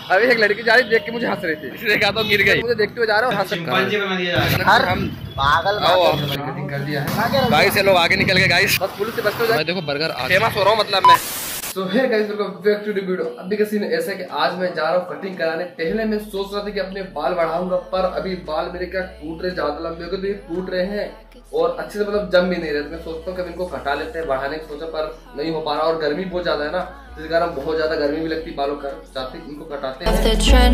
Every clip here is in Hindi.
अभी एक लड़की जा रही देख के मुझे हंस रही थी, इसलिए कहा तो गिर गई। मुझे देखते हुए जा रहा है और हंस हम पागल कर दिया है गाइस। से लोग आगे निकल गए गाइस, बस पुलिस से बचते हो जाए। देखो बर्गर फेमस हो रहा हूँ मतलब मैं। तो है guys, welcome back to the video. अभी का सीन ऐसा है कि आज मैं जा रहा हूँ कटिंग कराने। पहले मैं सोच रहा था कि अपने बाल बढ़ाऊंगा, पर अभी बाल मेरे क्या टूट रहे, ज्यादा लंबे हो गए तो ये टूट रहे हैं और अच्छे से मतलब जम भी नहीं रहे। मैं सोचता हूँ कि इनको कटा लेते हैं, बढ़ाने की सोचा पर नहीं हो पा रहा। और गर्मी बहुत ज्यादा है ना, जिस कारण बहुत ज्यादा गर्मी भी लगती है बालों का। चाहते इनको कटाते हैं।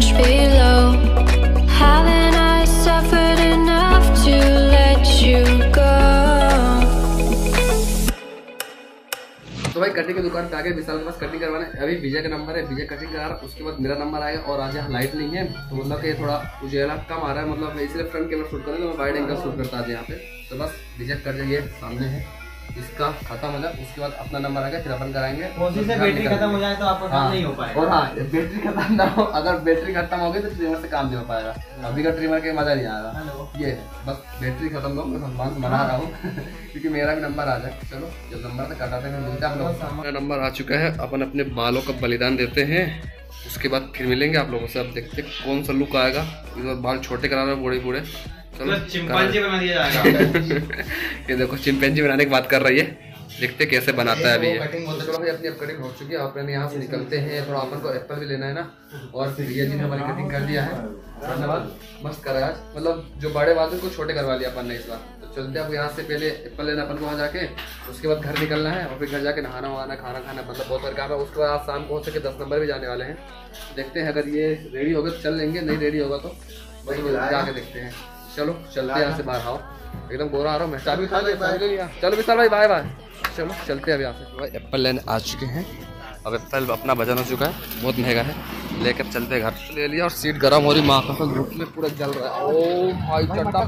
तो भाई कटिंग की दुकान पे आगे विशाल के पास कटिंग करवाने। अभी विजय का नंबर है, विजय कटिंग करा रहा है, उसके बाद मेरा नंबर आएगा। और आज यहाँ लाइट नहीं है तो मतलब कि थोड़ा उजाला कम आ रहा है, मतलब इसलिए फ्रंट कैमरा शूट करेंगे, मैं वाइड एंगल शूट करता आज यहाँ पे। तो बस विजय कर जाइए, सामने है, इसका खत्म हो जाए उसके बाद अपना नंबर आएगा, फिर अपन कराएंगे। से बैटरी खत्म हो जाए तो आपका काम नहीं हो पाएगा। और हाँ, बैटरी खत्म ना हो, अगर बैटरी खत्म हो गई तो ट्रिमर से काम नहीं हो पाएगा। अभी का ट्रिमर के मजा नहीं आएगा। ये है बस, बैटरी खत्म हो, मैं सम्मान से मना रहा हूँ क्योंकि मेरा भी नंबर आ जाए। चलो जब नंबर तक कटाते हैं मिलते हैं आप लोग। मेरा नंबर आ चुका है, अपन अपने बालों का बलिदान देते हैं, उसके बाद फिर मिलेंगे आप लोगों से। अब देखते कौन सा लुक आएगा। इस बार बाल छोटे करा रहे बूढ़े बूढ़े, चलो चिंपैंजी बना दिया जाएगा। ये देखो चिंपैंजी बनाने की बात कर रही है, देखते कैसे बनाता है अभी ये कटिंग। बोलते चलो भाई अपनी अब कटिंग हो चुकी है, अपन यहाँ से निकलते हैं। थोड़ा अपन को एप्पल भी लेना है ना, और फिर भैया जी ने हमारी कटिंग कर दिया है, धन्यवाद। मस्त करा आज, मतलब जो बड़े बाल को छोटे करवा लिया अपन ने इस बार। तो चलते हैं अब यहाँ से, पहले एप्पल लेना अपन को वहाँ जाके, उसके बाद घर निकलना है और फिर घर जाके नहाना वहाना, खाना खाना, मतलब बहुत सारे काम है। उसके बाद आज शाम को हो सके 10 नंबर भी जाने वाले हैं। देखते हैं अगर ये रेडी होगा तो चल लेंगे, नहीं रेडी होगा तो जाके देखते हैं। चलो चलते हैं यहाँ से बाहर। आओ एकदम गोरा आ रहा हूँ मैं, चाबी खा लिया। चलो विशाल भाई बाय बाय, चलो चलते हैं अब यहाँ से। भाई एप्पल लेने आ चुके हैं, अब एप्पल अपना वजन हो चुका है, बहुत महंगा है, लेकर चलते हैं घर। ले लिया और सीट गर्म हो रही, माँ का धूप में पूरा जल रहा है। ओ भाई चट्टा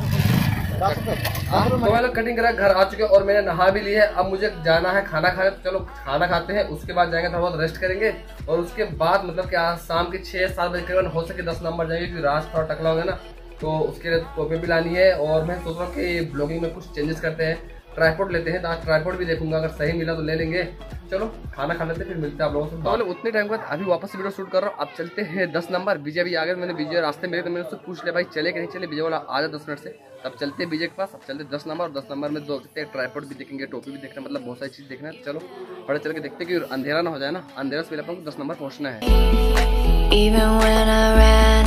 तो मैं लोग कटिंग करा घर आ चुके हैं और मैंने नहा भी ली है। अब मुझे जाना है खाना खाने, तो चलो खाना खाते हैं, उसके बाद जाएंगे थोड़ा बहुत रेस्ट करेंगे। और उसके बाद मतलब कि आज शाम के 6-7 बजे करीबन हो सके 10 नंबर जाएंगे, क्योंकि रात थोड़ा टकला होगा ना, तो उसके लिए टोपी भी लानी है। और मैं सोच रहा हूँ कि ब्लॉगिंग में कुछ चेंजेस करते हैं, ट्राइपॉड लेते हैं। आज ट्राइपॉड भी देखूंगा, अगर सही मिला तो ले लेंगे। चलो खाना खा लेते फिर मिलते हैं आप लोगों से। तो उतने टाइम के बाद अभी वापस वीडियो शूट कर रहा हूँ। अब चलते हैं 10 नंबर। विजय भी आ गए, मैंने विजय रास्ते में तो मैंने उससे पूछ लिया भाई चले कि नहीं चले। विजय वाला आ जाए 10 मिनट से, तब चलते हैं विजय के पास। अब चलते 10 नंबर, और 10 नंबर में दो ट्राइपॉड भी देखेंगे, टोपी भी देखना, मतलब बहुत सारी चीज़ देखना है। चलो बड़े चल के देखते कि अंधेरा ना हो जाए ना, अंधेरा से पहले अपन को 10 नंबर पहुँचना है। Even when I ran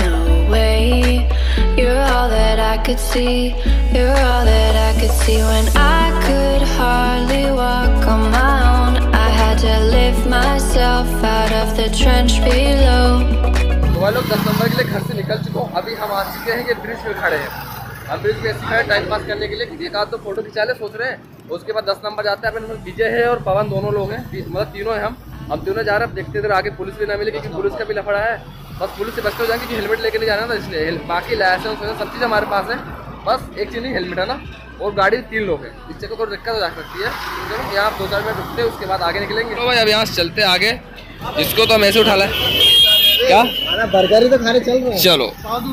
away, you're all that I could see, you're all that I could see. When I could hardly walk on my own, I had to lift myself out of the trench below. तो लोग 10 नंबर के लिए घर से निकल चुके हो। अभी हम आ चुके हैं, ये ब्रिज पे खड़े हैं। हम ब्रिज पे ऐसे खड़े टाइम पास करने के लिए, क्योंकि एक आध तो फोटो खिंचा ले सोच रहे हैं। उसके बाद 10 नंबर जाते हैं अपन, विजय है और पवन, दोनों लोग हैं, मतलब तीनों हैं हम। अब तीनों जा रहे हैं, अब देखते इधर आगे पुलिस भी ना मिले, क्योंकि पुलिस का भी लफड़ा है। बस पुलिस से बचते हो जाएंगे कि हेलमेट लेके नहीं जाना था, इसलिए बाकी लाइसेंस सब चीज़ हमारे पास है, बस एक चीज़ नहीं हेलमेट है ना। और गाड़ी 3 लोग हैं, इस जगह को दिक्कत हो जा सकती है। चलो यहाँ 2-4 मिनट रुकते हैं, उसके बाद आगे निकलेंगे। तो भाई अब यहाँ से चलते आगे, इसको तो हम ऐसे उठा लें क्या, बर्गर ही तो खाने चल रहे हैं। चलो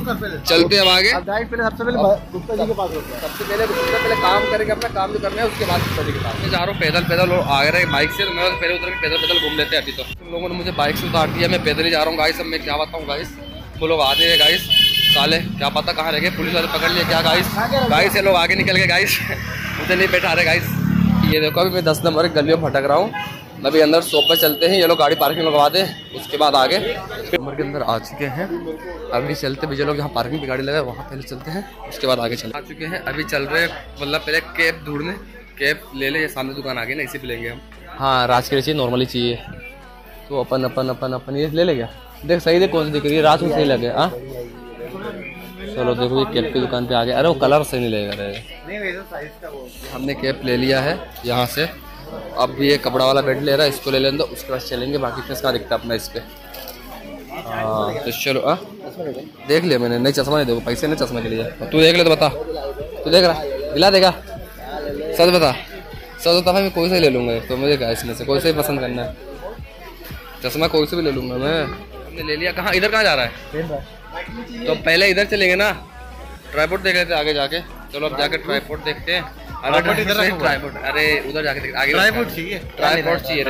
चलते अब आगे। सबसे पहले गुप्ता जी के पास होते हैं, सबसे पहले काम करेंगे अपना, काम जो करना है उसके बाद गुप्ता जी के पास। मैं जा रहा हूँ पैदल लोग आ रहे हैं बाइक से, तो मैं पहले उधर पैदल घूम लेते हैं। अभी तो तुम लोगों ने मुझे बाइक से उतार दिया, मैं पैदल ही जा रहा हूँ गाइस। अब मैं क्या बताऊँ गाइस, वो लोग आते हैं गाइस, साले क्या पता कहाँ रह गए, पुलिस वाले पकड़ लिए क्या गाइस। ये लोग आगे निकल गए गाइस, मुझे नहीं बैठा रहे गाइस। ये देखो अभी मैं 10 नंबर की गलियों में भटक रहा हूँ। अभी अंदर शॉप पे चलते हैं, ये लोग गाड़ी पार्किंग लगवा दे, उसके बाद आगे नंबर के अंदर आ चुके हैं। अभी चलते विजय लोग जहाँ पार्किंग की गाड़ी लगा वहाँ पहले चलते हैं, उसके बाद आगे चलते आ चुके हैं। अभी चल रहे मतलब पहले कैब ढूंढने, कैब ले ले, सामने दुकान आ गई ना, इसी पे लेंगे हम। हाँ रात के लिए चाहिए, नॉर्मली चाहिए, तो अपन ये ले क्या देख, सही देख कौन सी दिख रही है, रात में सही लगे। हाँ चलो देखो ये कैब की दुकान पे आ गया। अरे वो कलर सही नहीं लगेगा। हमने कैब ले लिया है यहाँ से, अब ये कपड़ा वाला बेड ले रहा है, इसको ले लेंगे, उसके बाद चलेंगे। बाकी फिर इसका दिखता अपना इस पे। हाँ तो चलो देख लिया मैंने, नहीं चश्मा नहीं, देखो पैसे नहीं चश्मा के लिए। तू देख ले तो बता, तू देख रहा दिला देगा, सच बता भाई। मैं कोई सा ही ले लूँगा, तो मुझे क्या इसमें से कोई सा ही पसंद करना है, चश्मा कोई से भी ले लूँगा मैं। हमने ले लिया। कहाँ इधर कहाँ जा रहा है, तो पहले इधर चलेंगे ना, ट्राइपॉड देख लेते आगे जाके। चलो अब जाके ट्राइपॉड देखते हैं। ट्राइपॉड, अरे उधर जाके आगे ट्राइपॉड चाहिए,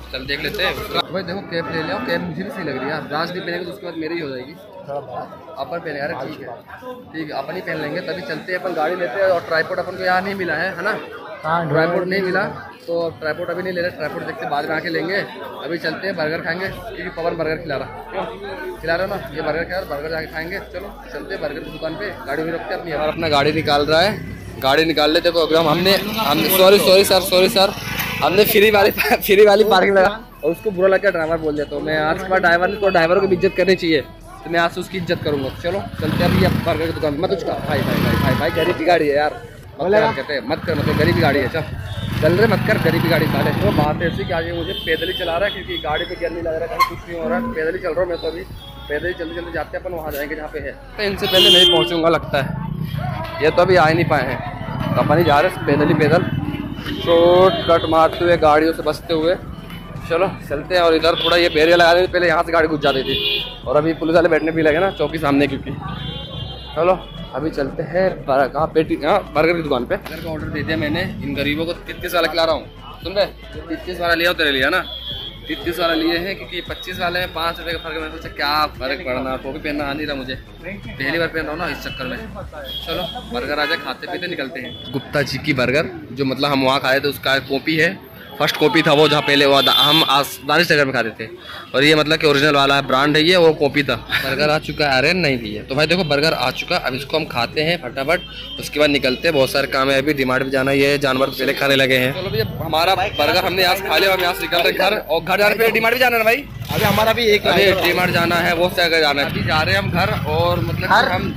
चल देख लेते हैं भाई। देखो कैप ले लिया, कैप मुझे भी सही लग रही है यार। राजदीप पहनेंगे तो उसके बाद मेरी ही हो जाएगी। अपन पहने यार, ठीक है ठीक है, अपन ही पहन लेंगे। तभी चलते हैं, अपन गाड़ी लेते हैं। और ट्राइपॉड अपन को यहाँ नहीं मिला है ना, ट्राइपॉड नहीं मिला तो ट्राइपॉड अभी नहीं ले रहे। ट्राइपॉड देखते बाद में आके लेंगे। अभी चलते हैं, बर्गर खाएंगे क्योंकि पवन बर्गर खिला रहा, खिला रहा ना ये बर्गर खा, बर्गर जाके खाएंगे। चलो चलते हैं बर्गर की दुकान पे, गाड़ी भी रखते हैं अपनी। और अपना गाड़ी निकाल रहा है, गाड़ी निकाल ले। देखो अगर हमने सॉरी सर हमने फ्री वाली पार्किंग लगा और उसको बुरा लगा ड्राइवर बोल दिया। तो मैं आज के बाद ड्राइवर को भी इज्जत करनी चाहिए, तो मैं आज से उसकी इज्जत करूंगा। चलो चलते हैं अभी बर्गर की दुकान। मत उसका भाई गरीब की गाड़ी है यार, मत कर मतलब गरीब की गाड़ी है। चल रहे मत कर, गरीब की गाड़ी साले। तो बात ऐसी कि आज मुझे पैदल ही चला रहा है क्योंकि गाड़ी पे गियर नहीं लग रहा है, कुछ नहीं हो रहा है। पैदल ही चल रहा हूँ मैं तो, अभी पैदल ही जल्दी जाते हैं अपन, वहाँ जाएंगे जहाँ पे है। तो इनसे पहले नहीं पहुँचूंगा लगता है, ये तो अभी आ ही नहीं पाए हैं। तो अपन ही जा रहे हैं पैदल शॉर्ट कट मारते हुए, गाड़ियों से बचते हुए। चलो चलते हैं। और इधर थोड़ा ये बैरियर लगा देते, पहले यहाँ से गाड़ी घुस जाती थी और अभी पुलिस वाले बैठने भी लगे ना चौकी सामने क्योंकि। चलो अभी चलते हैं कहाँ बर्गर की दुकान पे। बर्गर का ऑर्डर दे दिया मैंने। इन गरीबों को 33 वाला खिला रहा हूँ, सुन रहे 33 वाला लिया हो तेरे लिया ना, 33 वाला लिए हैं क्योंकि 25 वाले में 5 रुपये का फर्क है। मैं सोचा क्या फर्क पड़ना, टोपी पहनना आ नहीं रहा मुझे, पहली बार पहन रहा हूँ ना इस चक्कर में। चलो बर्गर आ जाए, खाते पीते निकलते हैं। गुप्ता जी की बर्गर जो मतलब हम वहाँ खाए थे उसका कॉपी है, फर्स्ट कॉपी था वो, जहाँ पहले वो हम दानिश नगर में खाते थे। और ये मतलब कि ओरिजिनल वाला है, ब्रांड है ये, वो कॉपी था। बर्गर आ चुका है, अरे नहीं भी है तो भाई देखो बर्गर आ चुका। अब इसको हम खाते हैं फटाफट, उसके बाद निकलते हैं। बहुत सारे काम है, अभी डिमार्ट भी जाना, ये जानवर पहले खाने लगे हैं। चलो भैया हमारा बर्गर हमने यहाँ खा लिया, हम यहाँ से निकल रहे घर। और घर जाने पहले डिमार्ट भी जाना है भाई, अभी हमारा भी एक डिमार्ट जाना है, बहुत जगह जाना है। अभी जा रहे हैं हम घर, और मतलब हम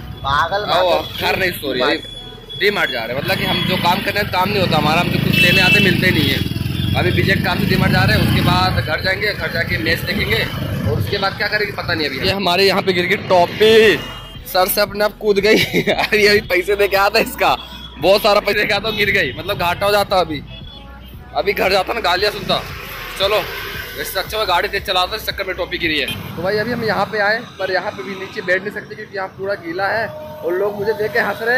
घर नहीं सॉरी डिमार्ट जा रहे हैं। मतलब कि हम जो काम करने काम नहीं होता हमारा, हम जो कुछ लेने आते मिलते नहीं है। अभी बीजे काम से डिमार्ट जा रहे हैं, उसके बाद घर जाएंगे, घर जाके मैच देखेंगे और उसके बाद क्या करेंगे पता नहीं। अभी ये हमारे यहाँ पे गिर गई टॉपी, सर से अपने आप कूद गई। अरे अभी पैसे दे के आया था इसका, बहुत सारा पैसे दे के आता, गिर गई, मतलब घाटा हो जाता। अभी घर जाता ना गालियाँ सुनता। चलो इससे अच्छा गाड़ी तेज चलाता, इस चक्कर में टॉपी गिरी है। तो भाई अभी हम यहाँ पे आए, पर यहाँ पे भी नीचे बैठ नहीं सकते क्योंकि यहाँ पूरा गीला है और लोग मुझे देख के हंस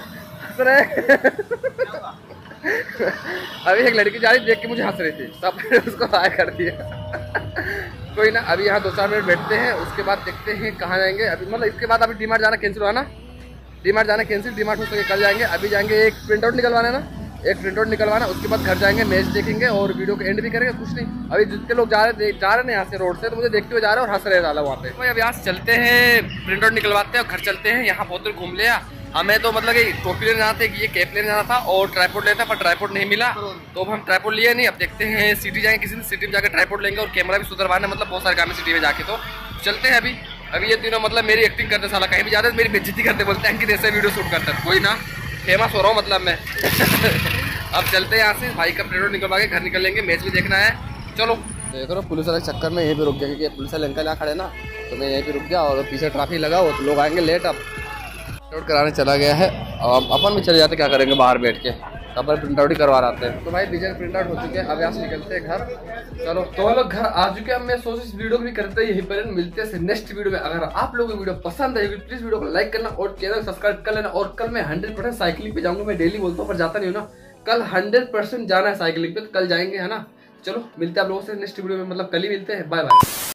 रहे। अभी एक लड़की जा रही देख के मुझे हंस रही थी, सब उसको हाय कर दिया। कोई ना, अभी यहाँ 2-4 मिनट बैठते हैं, उसके बाद देखते हैं कहाँ जाएंगे। अभी मतलब इसके बाद अभी डिमार्ट जाना कैंसिल हुआ ना, डिमार्ट जाना कैंसिल, डिमार्ट हो सके कल जाएंगे। अभी जाएंगे एक प्रिंट आउट निकलवाना ना, एक प्रिंट आउट निकलवाना, उसके बाद घर जाएंगे, मैच देखेंगे और वीडियो को एंड भी करेंगे। कुछ नहीं, अभी जितने लोग जा रहे हैं यहाँ से रोड से, तो मुझे देखते हुए जा रहे हैं और हंस रहे डाला वहाँ पे। भाई अब यहाँ से चलते हैं, प्रिंट आउट निकलवाते हैं और घर चलते हैं। यहाँ बहुत देर घूम लिया। हमें तो मतलब कि टोपी लेने जाना था, ये कैप लेने जाना था और ट्राइपॉड लेना था, पर ट्राइपॉड नहीं मिला तो अब हम ट्राइपॉड लिए नहीं। अब देखते हैं सिटी जाएंगे, किसी सिटी में जाकर ट्राइपॉड लेंगे और कैमरा भी सुधरवाना, मतलब बहुत सारे काम है सिटी में जाके। तो चलते हैं अभी ये तीनों मतलब मेरी एक्टिंग करते साला, कहीं भी जाते मेरी बेइज्जती करते, बोलते हैं कि ऐसे वीडियो शूट करता है। कोई ना, फेमस हो रहा हूँ मतलब मैं। अब चलते हैं यहाँ से, भाई का प्रिंट निकलवा के घर निकल लेंगे, मैच भी देखना है। चलो देख रहा पुलिस वाले चक्कर में यहीं पे रुक गया क्योंकि पुलिस वाले अंकल यहाँ खड़े ना, तो मैं यहीं पे रुक गया और पीछे ट्रैफिक लगा हो तो लोग आएंगे लेट। अब प्रिंट कराने चला गया है, अब अपन भी चले जाते, क्या करेंगे बाहर बैठ के, अपन प्रिंट आउट ही करवा रहे हैं। तो भाई बीजे प्रिंट आउट हो चुके हैं, अब यहाँ से निकलते हैं घर। चलो तो लोग घर आ चुके हैं। मैं सोच इस वीडियो को भी करते हैं यहीं पर, मिलते हैं नेक्स्ट वीडियो में। अगर आप लोगों को वीडियो पसंद आएगी प्लीज वीडियो को लाइक करना और चैनल सब्सक्राइब कर लेना। और कल मैं 100% साइकिलिंग पे जाऊंगा, मैं डेली बोलता हूँ पर जाता नहीं हूँ ना, कल 100% जाना है साइकिलिंग पे, तो कल जाएंगे है ना। चलो मिलते हैं आप लोगों से नेक्स्ट वीडियो में, मतलब कल ही मिलते हैं। Bye bye.